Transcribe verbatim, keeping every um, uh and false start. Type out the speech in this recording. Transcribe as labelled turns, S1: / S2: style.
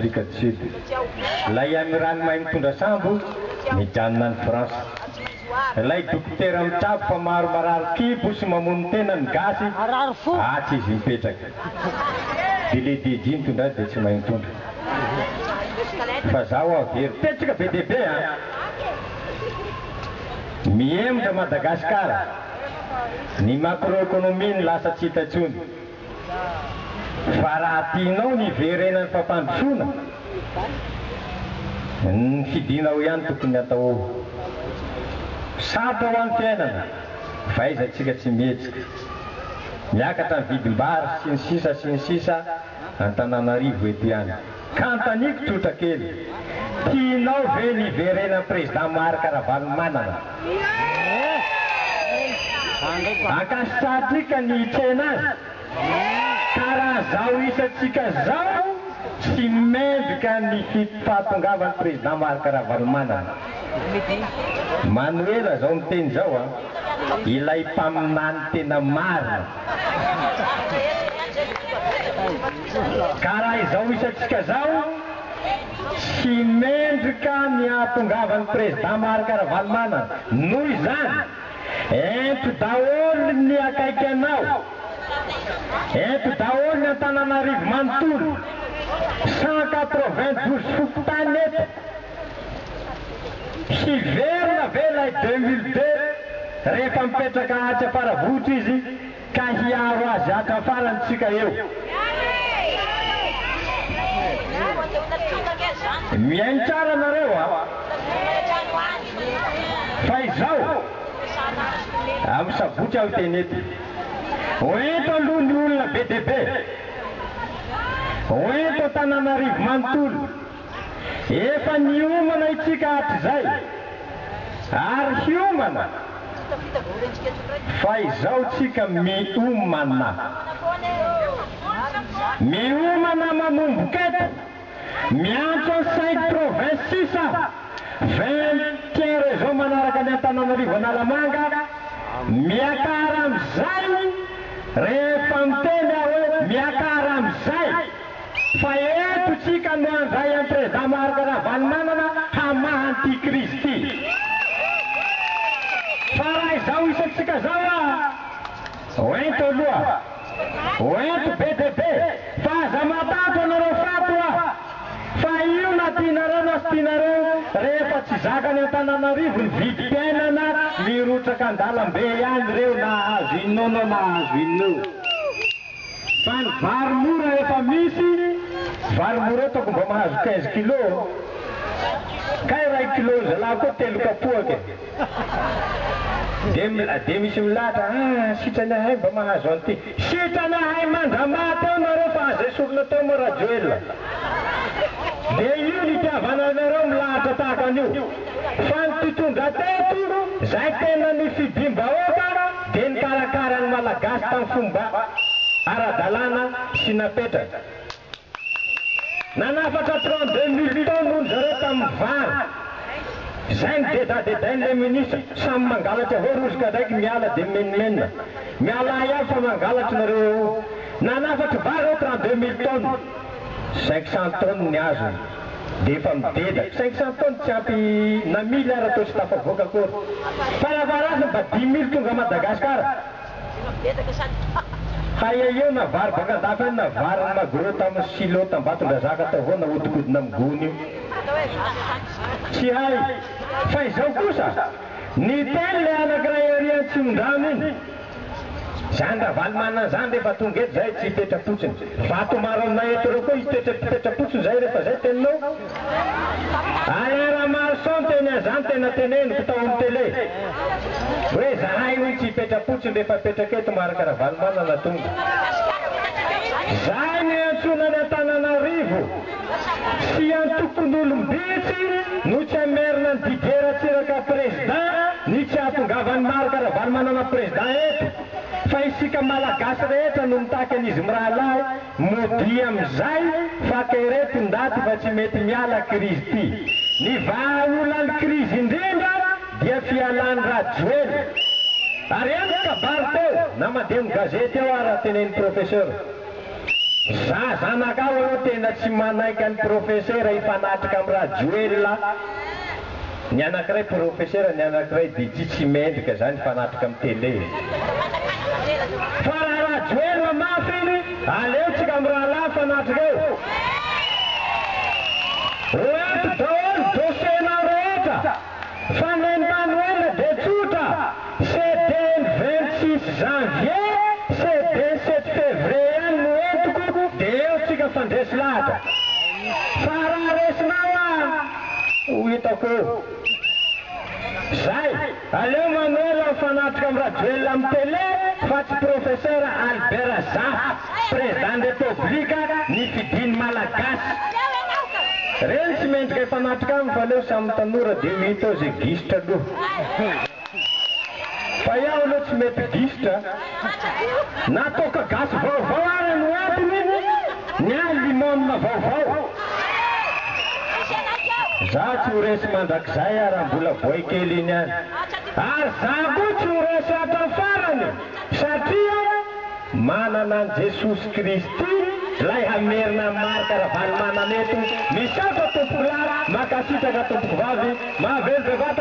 S1: Afrique du Sud. Lay amin'ny ranomahay mitondra sambo mijanona ny France. Lay dokotera mitsabo fa maro marary kibo sy mamono tena ny gasy atsy izy mipetraka. Dia le Dédie mitondra dia tsy mahay mitondra. Fa zaho avery petraka be dia be a. Mihemitra Madagasikara. Ny macroéconomie ny lasa tsy hita intsony. Fa raha tianao ny iverenan'ny fampandrosoana, ny fidinao ihany tokony atao. Sarotra ho an'ny fiainana, fahaizantsika tsy mihetsika. Miakatra ny vidim-bary sy ny sisa sy ny sisa Antananarivo eto ihany. Ka antaniko tsotra kely, tianao ve ny iverenan'ny président Marc Ravalomanana? Ankasitratrika ny hitsena azy. Karaha zao isatsika zao tsy mendrika ny fahatongavan'ny président Marc Ravalomanana. Manuela zao miteny zao a, ilay mpaminany tena marina. Karaha izao isatsika zao tsy mendrika ny hahatongavan'ny président Marc Ravalomanana. Noho izany ento daholo ny akaiky anao, ento daholo ny Antananarivo manontolo, cent quatre-vingt-douze fokontany eto. Hiverina ve ilay deux mille deux rehefa mipetraka atsy afaravohitra izy ka hiaro azy ato afarany tsika eo. Miaino tsara nareo a. Fa izao amin'ny sabotsy aho teny eto. Oento aloha ny olona be dia be, oento Antananarivo manontolo, efa niomana itsika hatrizay ary hiomana. Fa izao tsika miomana, miomana manomboka eto, miantso ny cinq province sisa, vingt et un région manaraka ny Antananarivo Analamanga. Miakara amin'izay rehefa miteny aho hoe miakara amin'izay fa eto tsika no andray an'i président Marc Ravalomanana hamaha antikrizy ity. Fa raha izao isatsika zao a, oento aloha, oento be dia be, fa aza matato anareo fato a. Fa io na tianareo na sy tianareo, rehefa tsy zakany Antananarivo ny vidim-piainana, mirotsaka an-dalambe ihany reo na azo inona na azo inona. Fa ny vary mora efa misy, vary mora toko mba mahazo quinze kilo, ka iray kilo zalahy koa telo kapoaka. Dia misy milahatra, ah sitranahay mba mahazo an'ity. Sitranahay mandramaty ao nareo fa aza esorina tao mo Rajoelina. Dia io ny tiavana nareo milahatra tahaka an'io. Fa ny mpitondra teto, zay tena ny fidim-bahoaka dia ny karakarany malagasy tamin'ny fomba ara-dalàna sy napetraka. Nanafatra trente-deux mille tonnes hono zareo tamin'ny vary. Zay ny dédadedain'ilay ministre, samy mangalatra avao rozoka ndraiky miala dia menimenina. Miala ihany fa mangalatra nareo. Nanafatra vary ao trente-deux mille tonnes. cinq cent tonnes ny azony dia efa mideda. cinq cent tonnes tsy ampy na mille ara tao sy tafavoaka akory. Fa lavarasy mba dix mille tonga Madagasikara. Haia eo na vary baka andafy any na vary ny magoro tamin'ny silo Tambatondrazaka tao avao na hodikodina amin'ny gony io. Tsy hay. Fa izao kosa ny teny le anankiray ery Antsimondrano iny, zany Ravalomanana zany rehefa tonga eto zay tsy hipetra-potsiny. Vato maro aminay eto reo koa hipetra-potsiny zay rehefa zay teninao. Ahera maro sao teny an'izany tena teneniko tao amin'ny télé. Hoe zahay hoy tsy hipetra-potsiny rehefa hipetraka eto Marc Ravalomanana tonga. Zay ny antsoina ny Antananarivo sy antokon'olombitsy no tsy amerina ny Didier Ratsiraka président, ny tsy hahatongavan'ny Marc Ravalomanana président eto. Fa isika malagasy rehetra no mitaky an'izy mirahalahy mody amin'izay fa kereto ndaty fa tsy mety miala krizy ity. Ny vahaolan'ny krizy indrindra dia fialan'ny Rajoelina. Ary any kabary teo na mandeha amin'ny gazety eo ary tenen'ny professeur. za zanakao aloha tena tsy manaiky any professeur ifanatrika amin'ny rajoela ny anankiray professeur ny anankiray dia tsy tsy mendrika zany ifanatrika amin'ny télé fa raha rajoela mafy iny aleotsika amin'ny raha lahy fanatrika eo oeto daholo dossiernao rehetra fa neny manuel de tsotra cdn vingt-six janvier cdn sept février any no entiko dia eo tsika fandresy lahatra fa raha resinao a ho hitako eo zay aleo manuel mifanatrika amin'ny rajoela amin'ny télé fa tsy professeur Albert Zah président république ny fidiny malagasy reny tsy mendrika ifanatrika aminy fa leo samy tanora dia mihita ao zay gisitra aloha fa iaho aloha tsy mety gisitra natoka gasy vaovao ary no antony ny alimonina vaovao za tsy ho resy mandrakizay raha mbola voay kely iny any ary za koa tsy ho resy hatrany farany satria manana an Jesosy Kristy lay hamerina marika raha valy manana eto misaotra tompoko lahy makasitraka tompoko vavy mahavelobevata